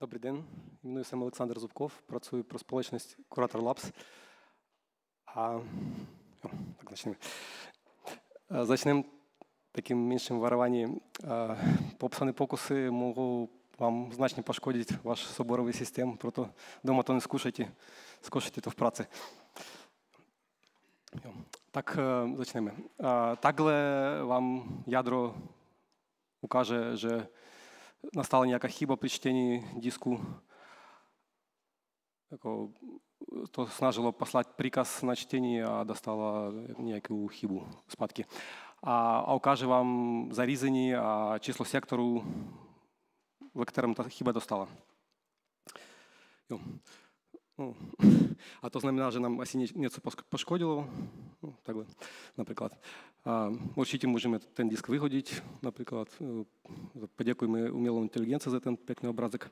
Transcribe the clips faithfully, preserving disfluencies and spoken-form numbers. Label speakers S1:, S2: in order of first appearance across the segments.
S1: Добрий день, мною сам Олександр Зубков, працюю про сполучність Curator Labs. А, о, так, начнем. Зачнем таким меншим варованием. Попсані покуси можуть вам значно пошкодити ваш соборовий систем, проto дома то не скушайте, скушайте то в праці. Так, začneme. Takhle vám jadro ukáže, že nastala nejaká chyba pri čtení disku. Ako to snažilo poslať príkaz na čtení a dostala nejakú chybu spadky. A, a ukáže vám zařízení a číslo sektoru, ve kterém ta chyba dostala. Jo. No. A to znamená, že nám asi něco poškodilo. No, takhle, napríklad. A určite môžeme ten disk vyhodiť. Napríklad poďakujeme umelou inteligencii za ten pekný obrazek.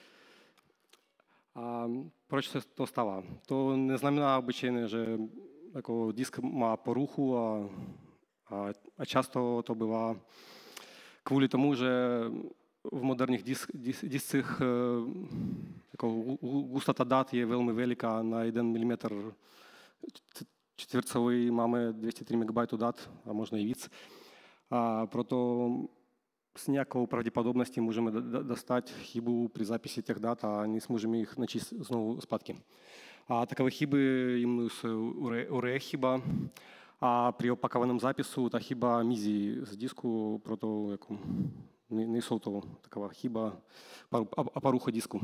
S1: A proč sa to stáva? To neznamená obyčejne, že ako disk má poruchu a, a, a často to býva kvôli tomu, že v moderných disk, disk, discích gustota dát je veľmi veľká. Na jeden milimetr čtvrtcový máme dvesto tri megabajtov dát a možno i víc. A proto s nejakou pravdepodobností môžeme dostať chybu pri zápise tých dát a nesmôžeme ich načísť znovu zpátky. A takové chyby imenujú sa urea chyba. A pri opakovanom zápisu tá chyba mizí z disku, proto ako не jsou taková chyba a porucha disku.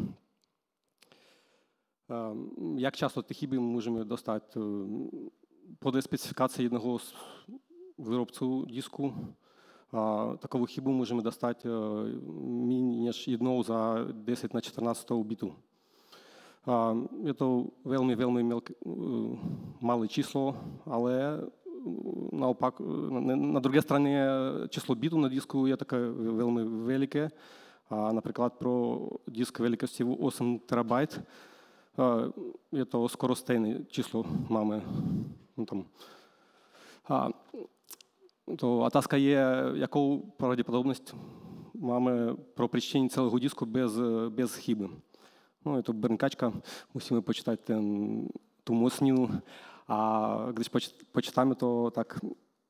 S1: Jak často ty chyby můžeme dostat? Podle specifikace jednoho z výrobců disku a takovou chybu můžeme dostat méně než jednou za deset na čtrnáct bitu. Je to velmi, velmi malé číslo, ale naopak, na, na druhej strane číslo bitu na disku je také veľmi veľké. A napríklad pro disk veľkosti osem terabajt je to skoro stejné číslo máme tam. A to otázka je, jakou pravdepodobnosť máme pro prečtení celého disku bez, bez chyby. No, je to brnkačka, musíme počítať ten, tú mocninu. A když počítáme to, tak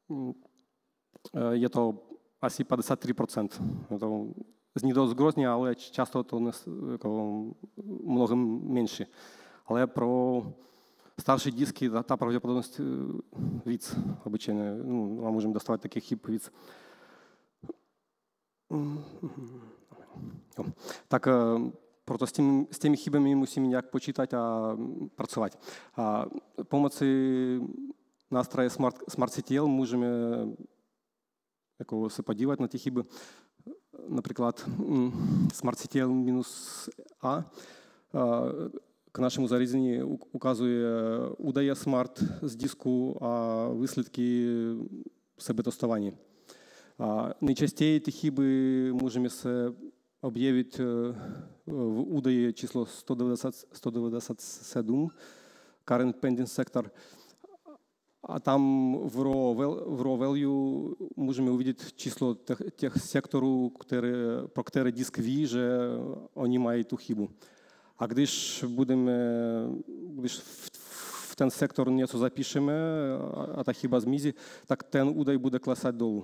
S1: je to asi päťdesiattri percent. To zní dosť grozne, ale často to mnohem menšie. Ale pro staršie disky tá pravdepodobnosť víc obyčajne. No, a môžeme dostávať takých chyb víc. Tak proto s, tým, s tými chybami musíme nejak počítať a pracovať. A pomoci nástroje Smart, SmartCTL môžeme ako sa podívať na tie chyby. Napríklad SmartCTL-A k našemu zariadeniu ukazuje údaje Smart z disku a výsledky sebetestovania. A najčastej tie chyby môžeme sa objaviť v údaje číslo sto deväťdesiat sedem, current pending sector. A tam v raw, v raw value môžeme uvidieť číslo tých sektorů, které, pro které disk ví, že oni mají tu chybu. A když budeme, když v, v ten sektor něco zapíšeme a ta chyba zmizí, tak ten údaj bude klesať dolů.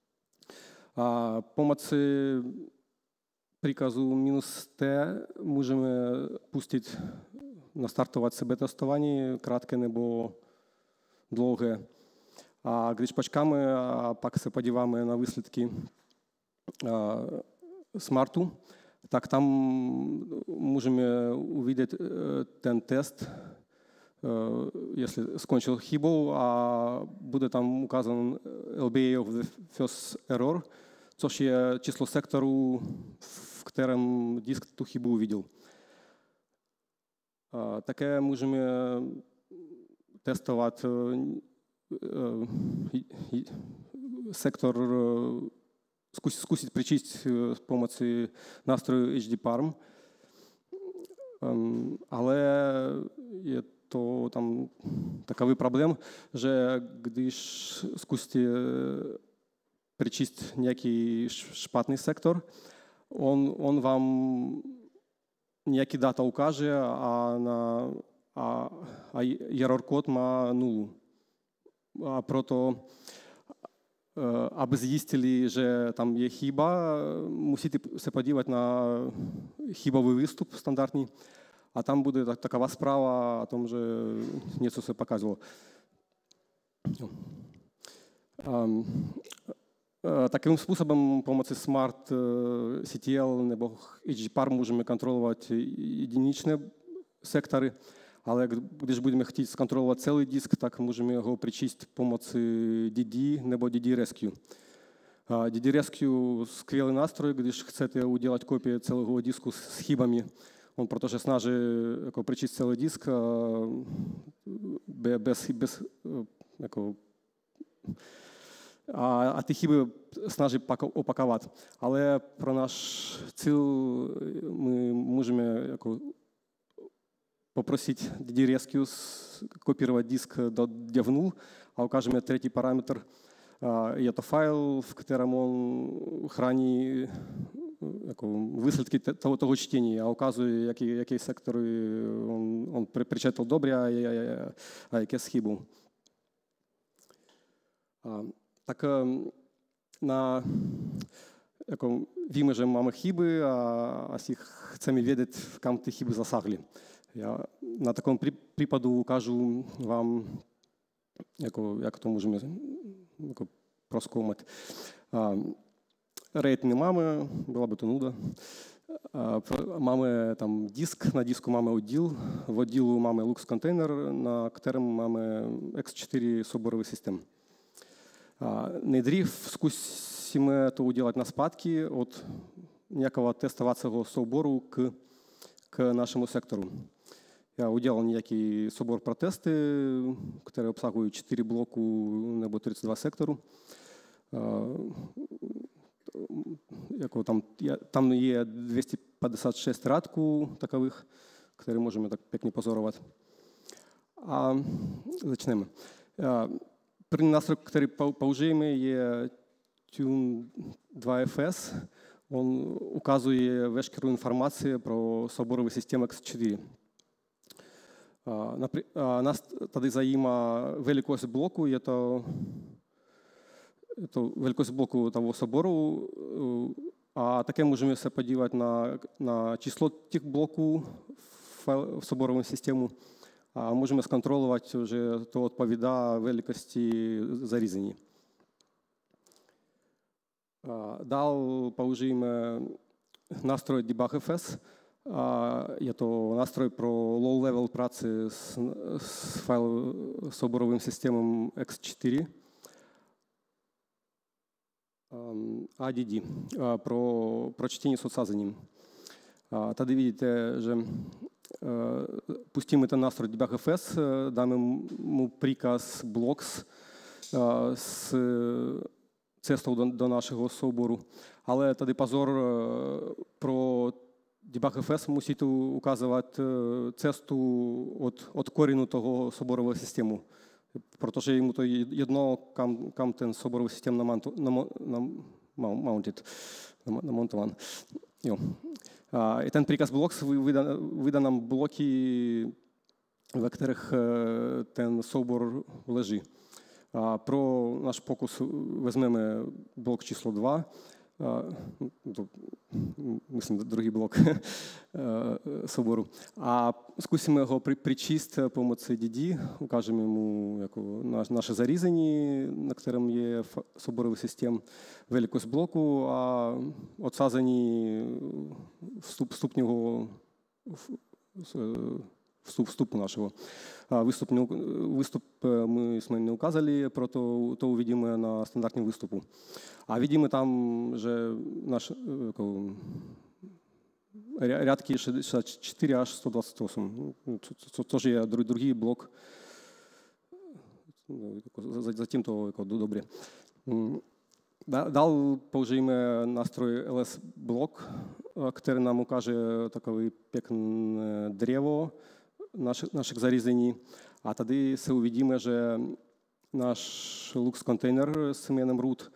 S1: A pomoci príkazu minus T môžeme pustiť, nastartovať sebetestovanie, krátke nebo dlhé. A když počkáme a pak sa podívame na výsledky Smartu, tak tam môžeme uvidieť ten test, jestli skončil chybou a bude tam ukázaný L B A of the first error, což je číslo sektoru, v kterém disk tu chybu uviděl. A také můžeme testovat sektor, zkusit, zkusit přečíst s pomocí nástroju H D Parm, ale je to tam takový problém, že když zkusíte přečíst nějaký špatný sektor, on, on vám ніякі дата укаже, а, на, а, а error-код ма нулу. А прото, аби з'їстили, що там є хіба, мусите се подівати на хібовий виступ стандартний, а там буде такова справа, о том, що něco се показувало. Таким способом pomocí Smart сі ті ел nebo ейч ді пар можемо контролювати єдиничні сектори, але když будемо хотіти сконтролювати цілий диск, так можемо його причистити pomocí ді ді nebo ді ді Rescue. ді ді Rescue – сквелий настрой, když chcete udělat копію цілого диску з хибами. Он protože snaží jako причистити цілий диск без, без jako, А, а ті хіби snaží опакувати. Але про наш ціль ми можемо jako, попросити ді ді Rescue копірувати диск до DevNull, а укажемо третій параметр. Є то файл, в котором он хранить висновки того, того чтення, а указує, які, які сектори он, он причетив добре, а, а, а яке схибу. Tak na, jako víme, že máme chyby a asi chceme vědět, kam ty chyby zasáhly. Já na takovém případu ukážu vám, jako, jak to můžeme jako, prozkoumat. RAID nemáme, byla by to nuda. Máme tam disk, na disku máme oddíl, v oddílu máme Lux Container, na kterém máme икс четыре соборовый systém. Недрив скусимо то уделать на спадки от некого тестового собору к, к нашему сектору. Я уделал некий собор про тесты, которые обсагивают четыре блоку nebo тридцать два сектору. Там, там є двісті п'ятдесят шість радку такових, которые можем так пекне позорувати. А, Зачнемо. První nástroj, který použijeme, je Tune два эф эс. Он ukazuje veškerou informaci pro souborový systém икс четыре. Nás tady zajímá velikost bloku, je to, je to velikost bloku toho souboru a také můžeme se podívat na, na číslo těch bloků v, v souborovém systému. А можемо сконтролювати, že to відповідає великості зарізані. Далі použijeme настрой debug.fs. Je to nástroj pro low-level práci s, s file-souborovým systémem икс четыре. A ді ді pro, pro čtení s odsazením. Tady vidíte, že пустим этот настрой debug.fs, дам ему приказ blocks з цесту до, до нашого собору. Але тоді позор про debug.fs мусить указувати цесту від, від коріння того соборового систему. Тому що йому то єдно, кам, кам ten соборовий систем намаунтит, намонтован. И ten приказ blocks вида нам блоки, в которых ten собор лежить. Про наш покус візьмемо блок число два, myslím, другий блок собору. А скусимо його причистити помоці ді ді, укажемо йому яку, наші зарізані, на якому є соборовий систем, великость блоку, а отсазані вступ, вступнього вступ, вступу нашого. Виступ, виступ ми, ми не указали, прото то увидимо на стандартному виступу. А видимо там же наш рядки шестьдесят четыре аж сто двадцать восемь. Тоже є другий блок. Затем то добре. Далі použijeme nástroj ел ес блок, который нам укаже такое пекне древо наших, наших зарізані. А тоді се увидимо, що наш Lux контейнер з іменем root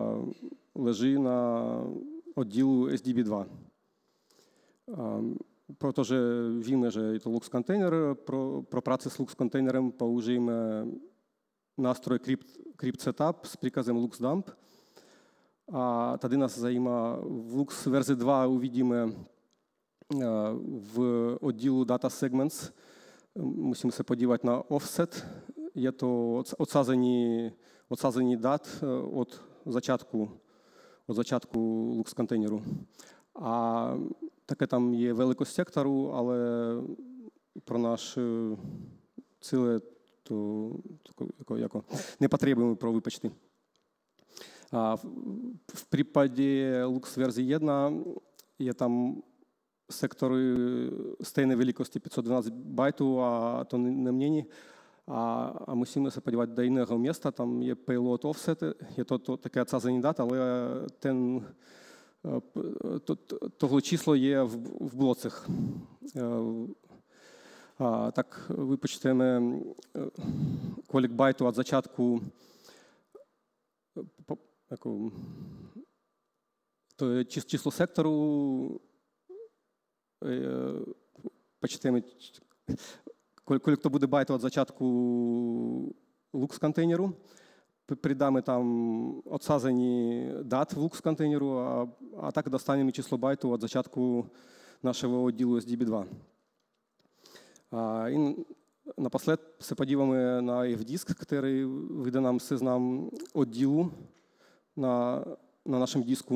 S1: лежить на відділу ес ді бі два. Protože víme, že je to Lux Container. Pro, pro práci s Lux Containerem použijeme nástroj Crypt, Crypt Setup s příkazem Lux Dump. A tady nás zajímá, v Lux verzi dva uvidíme v oddílu Data Segments. Musíme se podívat na offset. Je to odsázení, odsázení dat od začátku, od začátku Lux Containeru. A také tam je velikost sektoru, ale pro náš cíl to, to jako, jako nepotřebujeme pro výpočty. A v, v případě Lux verzi jedna je tam sektor stejné velikosti pět set dvanáct bajtů a to nemění. A, a musíme se podívat do jiného města, tam je payload offset, je to, to také odsázení dat, ale ten To, to, tohle číslo je v, v blocech. A, tak vypočteme, kolik bajtů od začátku, jako, to je číslo sektoru, počteme, kolik, kolik to bude bajtů od začátku Lux Containeru. Придамо там odsázení dat v Lux Containeru a, a tak dostaneme číslo bajtů od začátku našeho oddílu S D B dva. A naposled se podíváme na F-disk, který vyjde nám seznam oddílů na, na našem disku.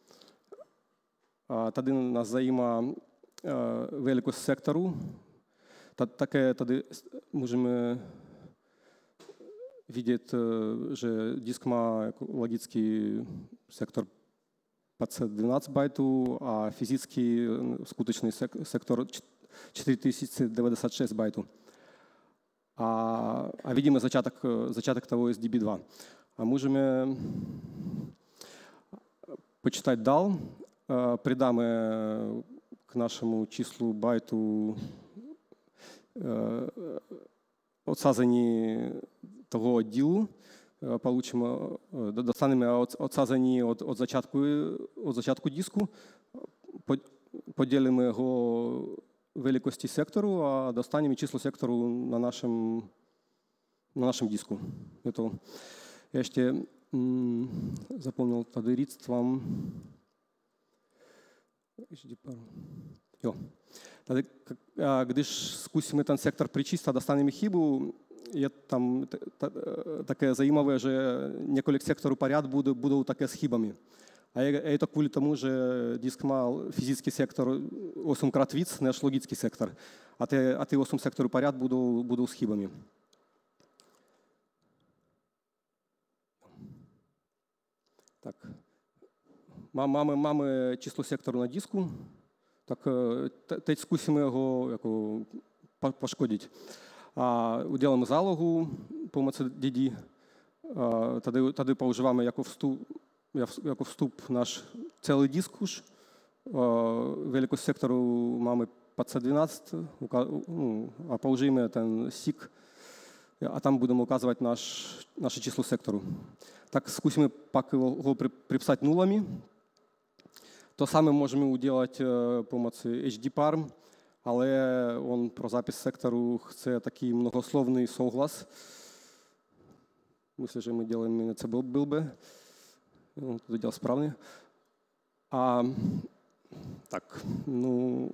S1: A tady nás zajímá velikost sektoru. Také tady můžeme vidět, že disk má jako logický sektor pět set dvanáct bajtů a fyzický skutečný sektor čtyři tisíce devadesát šest bajtů. A, a vidíme začátek, začátek toho S D B dva. A můžeme počítat dál. Přidáme k našemu číslu bajtů odsázení toho oddílu, получíme, достанeme odsázení od, od, začátku, od začátku disku, podělíme ho velikosti sektoru a dostaneme číslo sektoru na našem, na našem disku. Je to, já ještě mm, zapomněl tady říct vám. Jo. Tady, když zkusíme ten sektor přečíst a dostaneme chybu, je tam také zajímavé, že několik sektorů pořád budou, budou také s chybami. A je to kvůli tomu, že disk má fyzický sektor osmkrát víc než logický sektor. A ty, a ty osm sektorů pořád budou, budou s chybami. Tak. Máme, máme číslo sektoru na disku, tak teď zkusíme ho jako poškodit. A uděláme zálohu pomocí D D. A tady, tady používáme jako vstup, jako vstup náš celý disk už. A velikost sektoru máme pět set dvanáct a použijeme ten S I C a tam budeme ukazovat naš, naše číslo sektoru. Tak zkusíme pak ho připsat nulami. To samé můžeme udělat pomocí H D Parm, ale on pro zápis sektoru chce taký mnohoslovný souhlas. Myslím, že my děláme něco blbé. On to dělal správně. A tak, no,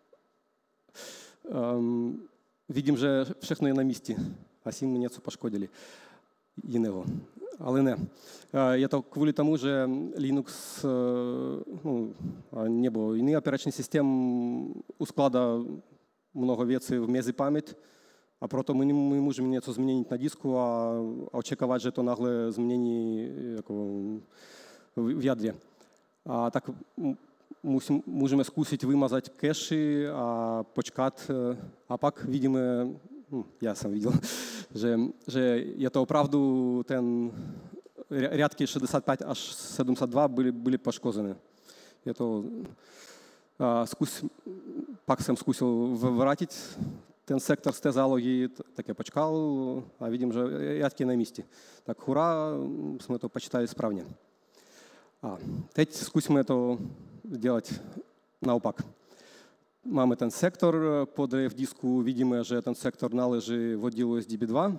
S1: um, vidím, že všechno je na místě. Asi mi něco poškodili jiného. Ale ne. Je to kvůli tomu, že Linux no, nebo jiný operační systém uskládá mnoho věcí v mezi paměť a proto my, my můžeme něco změnit na disku a, a očekávat, že to náhle změní jako v jádře. A tak musím, můžeme zkusit vymazat cache a počkat a pak vidíme, hm, já jsem viděl, že, že je to opravdu ten рядки шестьдесят пять až sedmdesát dva byly, byly poškozeny. Je to, a zkus, pak jsem zkusil vrátit ten sektor z té zálohy, tak já počkal a vidím, že рядки na místě. Tak hurá, jsme to počítali správně. A teď zkusíme to dělat naopak. Mamy ten sektor po D F disku, widzimy, że ten sektor należy w oddzielu S D B dwa.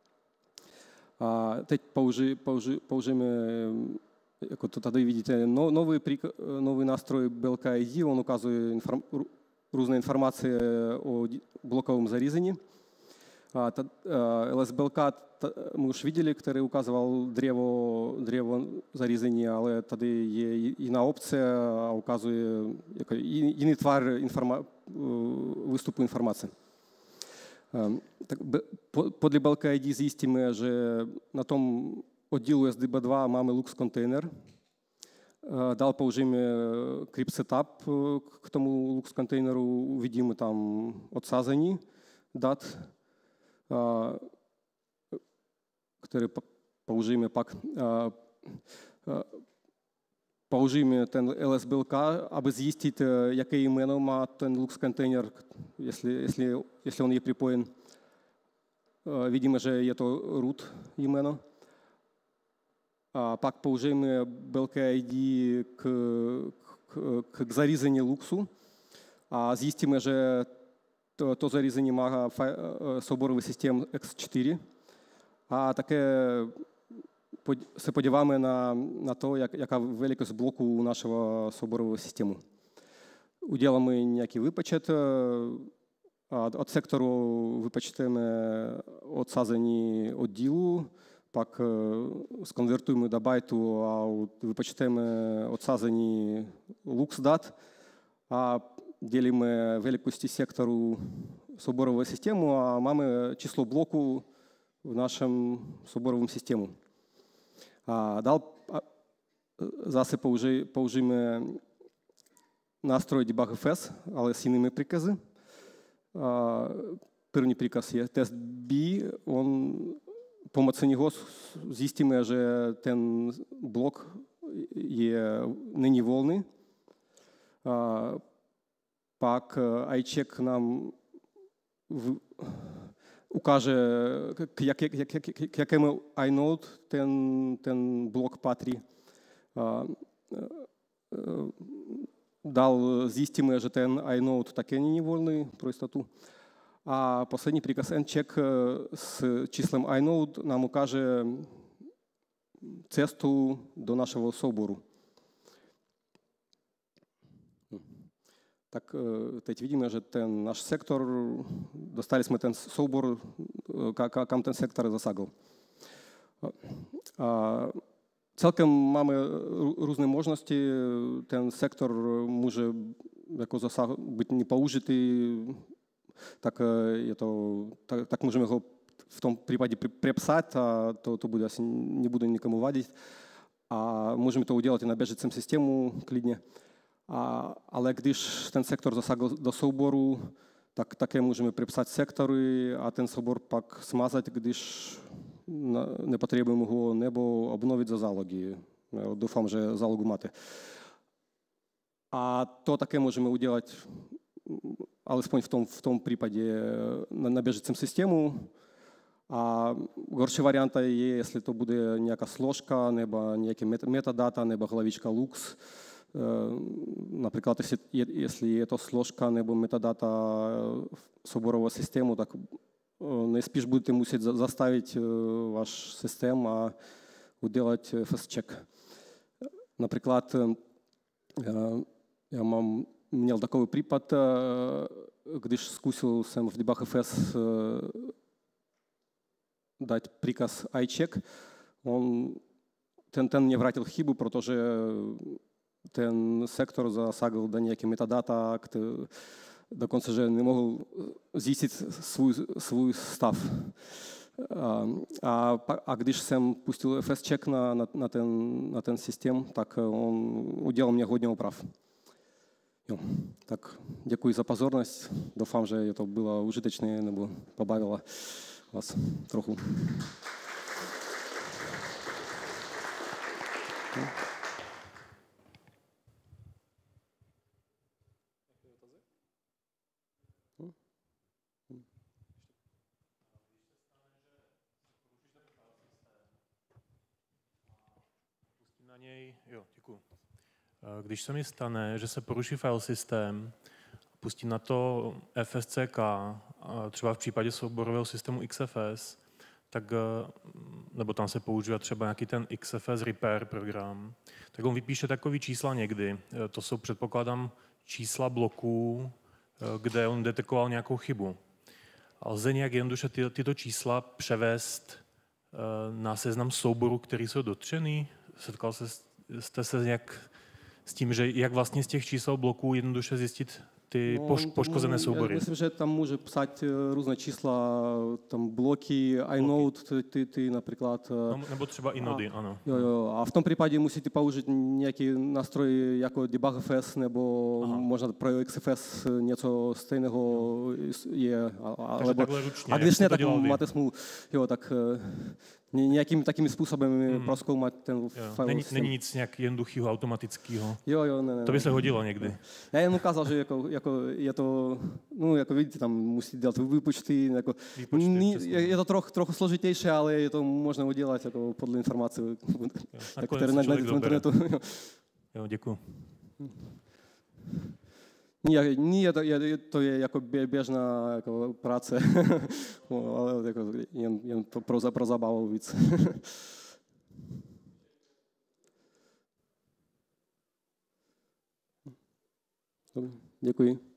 S1: A teď použi, použi, použijeme, jako to tady vidíte, no, nový, nový nástroj B L K I D, on ukazuje inform, různé informace o blokovém zařízení. A ta, L S B L K мы už viděli, který ukazoval dřevo, dřevo zařízení, ale tady je jiná opce a ukazuje jako jiný tvar informa, výstupu informace. Tak podle B L K I D zjistíme, že na tom oddílu S D B dva máme Lux kontejner. Dál použijeme Crypt Setup k tomu Lux kontejneru, uvidíme tam odsázení dat, které použijeme pak. Použijeme ten L S B L K, aby zjistit, jaké jméno má ten Lux kontejner, jestli, jestli, jestli on je připojen. Vidíme, že je to root jméno. A pak použijeme B L K I D k, k, k zařízení Luxu a zjistíme, že to, to zařízení má souborový systém X čtyři. A také se podíváme na, na to, jak, jaká velikost bloků našeho souborového systému. Uděláme nějaký výpočet a od sektoru vypočteme odsázení oddílu, pak skonvertujeme do bajtu a vypočteme odsázení Lux dat a dělíme velikosti sektoru souborového systému a máme číslo bloků v našem souborovém systému. A dál zase použi, použijeme nástroj debug F S, ale s jinými příkazy. A první příkaz je test B, on pomocí něho zjistíme, že ten blok je, není volný. A pak iCheck nám v, ukáže, k, jak, jak, jak, k jakému inode ten, ten blok patří. A, dál zjistíme, že ten inode také není volný pro jistotu. A poslední příkaz ncheck s číslem inode nám ukáže cestu do našeho souboru. Tak teď vidíme, že ten náš sektor, dostali jsme ten soubor, kam ten sektor zasáhl. A celkem máme různé možnosti, ten sektor může jako zasah, být nepoužitý, tak, je to, tak, tak můžeme ho v tom případě přepsat a to, to bude asi nebude nikomu vadit. A můžeme to udělat i na běžícím systému klidně. A, ale když ten sektor zasáhl do souboru, tak také můžeme přepsat sektory a ten soubor pak smazat, když nepotřebujeme ho, nebo obnovit za zálogy. Doufám, že zálogu máte. A to také můžeme udělat alespoň v tom, v tom případě na, na běžícím systému. A horší varianta je, jestli to bude nějaká složka, nebo nějaké metadata, nebo hlavička Lux. Například, jestli je, jestli je to složka nebo metadata souborového systému, tak nejspíš budete muset zastavit váš systém a udělat F S check. Například já mám, měl takový případ, když zkusil jsem v debug F S dát příkaz iCheck, on, ten, ten mě vrátil chybu, protože ten sektor zasáhl do nějaké metadata, dokonce, že nemohl zjistit svůj, svůj stav. A, a, a když jsem pustil F S check na, na, na, ten, na ten systém, tak on udělal mě hodně oprav. Jo, tak děkuji za pozornost. Doufám, že to bylo užitečné nebo pobavilo vás trochu.
S2: Na něj, jo, děkuji. Když se mi stane, že se poruší file systém pustím na to F S C K, a třeba v případě souborového systému X F S, tak, nebo tam se používá třeba nějaký ten X F S repair program, tak on vypíše takový čísla někdy. To jsou, předpokládám, čísla bloků, kde on detekoval nějakou chybu. A lze nějak jednoduše ty, tyto čísla převést na seznam souborů, který jsou dotčený? Setkal se, jste se nějak s tím, že jak vlastně z těch čísel bloků jednoduše zjistit ty
S1: No,
S2: poš, poškozené soubory?
S1: Я myslím, že tam může psát různé čísla, tam bloky, inode, ty, ty, ty například.
S2: No, nebo třeba inody,
S1: a,
S2: ano.
S1: Jo, jo. A v tom případě musíte použít nějaký nástroj jako debug.fs, nebo Aha. možná pro X F S něco stejného je. A,
S2: Takže takhle ručně,
S1: a když ne, tak
S2: vy?
S1: máte smůlu. Jo, tak nějakým takým způsobem hmm. prozkoumat ten file.
S2: Není, není nic nějak jednoduchého, automatického.
S1: Jo, jo, ne, ne.
S2: To by se hodilo někdy.
S1: Já jen ukázal, že jako, jako je to, no jako vidíte, tam musí dělat výpočty, jako,
S2: výpočty
S1: ní, je, je to troch, trochu složitější, ale je to možné udělat jako podle informací, které najdete v internetu.
S2: Jo, děkuji.
S1: Nie, nie to, je, to je jako běžná jako práce, ale jako jen, jen pro, pro zábavu víc. Děkuji.